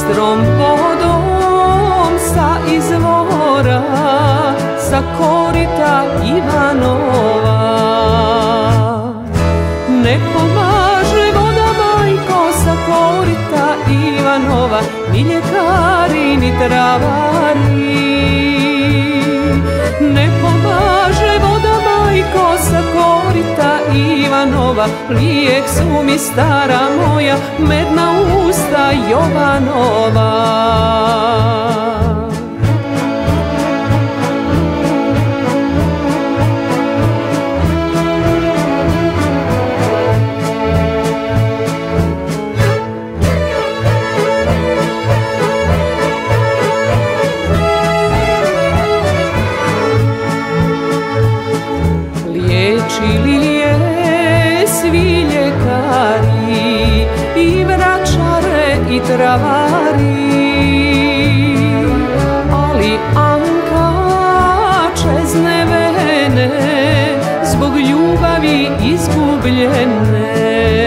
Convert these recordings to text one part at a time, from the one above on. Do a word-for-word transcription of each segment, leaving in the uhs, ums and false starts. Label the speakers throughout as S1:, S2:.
S1: bistrom vodom sa izvora, sa korita Ivanova. Ne pomaže voda, majko, sa korita Ivanova, ni ljekari ni travari. Ne pomaže voda, majko, sa korita Ivanova, lijek su mi, stara moja, medna usta Jovanova. Liječili je svi ljekari i vračare i travari, ali Anka čezne vene zbog ljubavi izgubljene.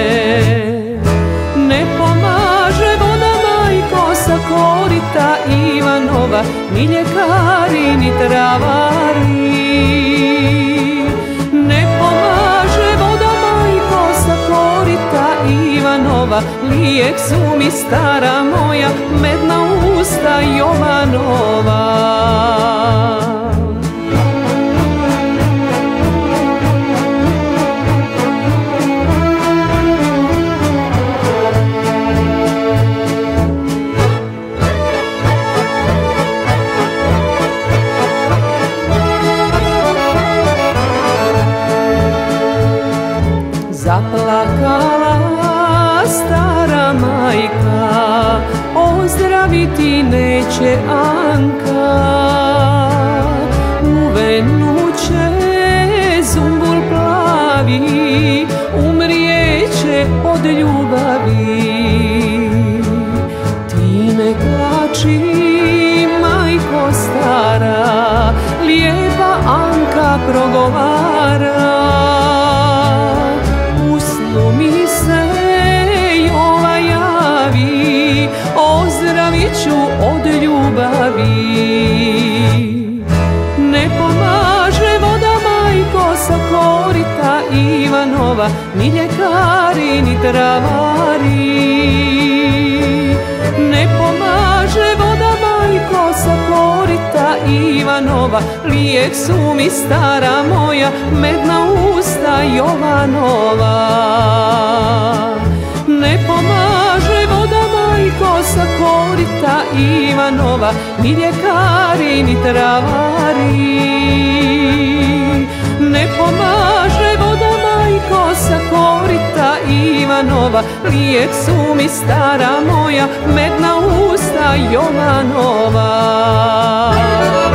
S1: Ne pomaže voda, majko, sa korita Ivanova, ni ljekari ni travari. Ivanova, lijek su mi, stara moja, medna usta Jovanova. Zaplakala stara majka, ozdraviti neće Anka. U venu će zumbul plavi, umrijeće od ljubavi. Ti ne plači, majko stara, lijepa Anka progovara. Usnu mi se Jova javi, ozdravit ću od ljubavi. Ne pomaže voda, majko, sa korita Ivanova, ni ljekari ni travari. Ne pomaže voda, majko, sa korita Ivanova, lijek su mi, stara moja, medna usta Jovanova. Ne pomaže voda, majko, sa korita Ivanova, ni ljekari ni travari. Ne pomaže voda, majko, sa korita Ivanova, lijek su mi, stara moja, medna usta Jovanova.